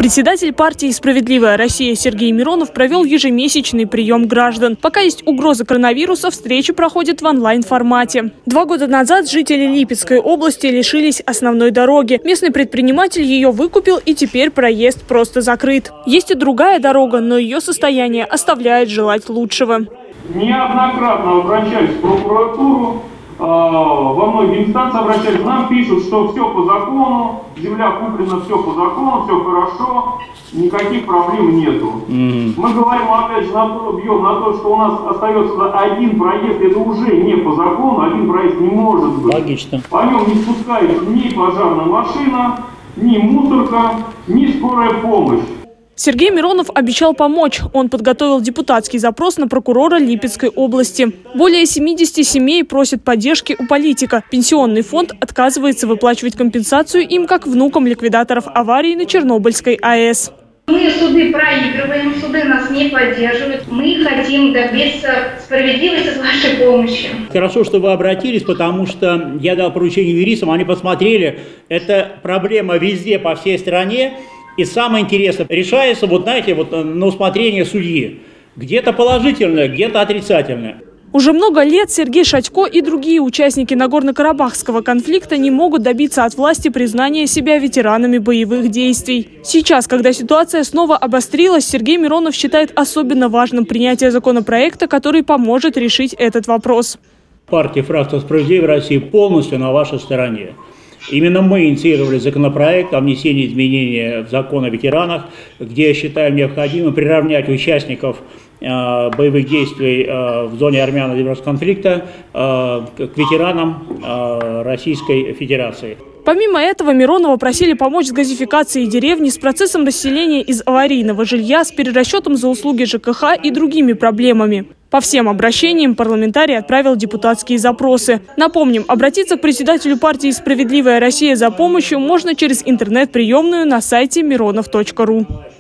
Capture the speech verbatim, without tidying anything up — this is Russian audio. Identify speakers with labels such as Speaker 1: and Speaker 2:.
Speaker 1: Председатель партии «Справедливая Россия» Сергей Миронов провел ежемесячный прием граждан. Пока есть угроза коронавируса, встречи проходят в онлайн-формате. Два года назад жители Липецкой области лишились основной дороги. Местный предприниматель ее выкупил, и теперь проезд просто закрыт. Есть и другая дорога, но ее состояние оставляет желать лучшего.
Speaker 2: Неоднократно обращались в прокуратуру, во многие инстанции обращались, нам пишут, что все по закону, земля куплена, все по закону, все хорошо, никаких проблем нету. Mm-hmm. Мы говорим опять же, на то, бьем на то, что у нас остается один проезд, это уже не по закону, один проезд не может быть.
Speaker 3: Логично.
Speaker 2: По нем не спускается ни пожарная машина, ни мусорка, ни скорая помощь.
Speaker 1: Сергей Миронов обещал помочь. Он подготовил депутатский запрос на прокурора Липецкой области. Более семидесяти семей просят поддержки у политика. Пенсионный фонд отказывается выплачивать компенсацию им как внукам ликвидаторов аварии на Чернобыльской АЭС.
Speaker 4: Мы суды проигрываем, суды нас не поддерживают. Мы хотим добиться справедливости с вашей помощью.
Speaker 3: Хорошо, что вы обратились, потому что я дал поручение юристам, они посмотрели. Это проблема везде, по всей стране. И самое интересное, решается, вот знаете, вот на усмотрение судьи. Где-то положительное, где-то отрицательное.
Speaker 1: Уже много лет Сергей Шатько и другие участники Нагорно-Карабахского конфликта не могут добиться от власти признания себя ветеранами боевых действий. Сейчас, когда ситуация снова обострилась, Сергей Миронов считает особенно важным принятие законопроекта, который поможет решить этот вопрос.
Speaker 3: Партия «Фракция Справедливой России» полностью на вашей стороне. Именно мы инициировали законопроект о внесении изменений в закон о ветеранах, где считаем необходимым приравнять участников э, боевых действий э, в зоне армяно-азербайджанского конфликта э, к ветеранам э, Российской Федерации.
Speaker 1: Помимо этого, Миронова просили помочь с газификацией деревни, с процессом расселения из аварийного жилья, с перерасчетом за услуги ЖКХ и другими проблемами. По всем обращениям парламентарий отправил депутатские запросы. Напомним, обратиться к председателю партии «Справедливая Россия» за помощью можно через интернет-приемную на сайте миронов точка ру.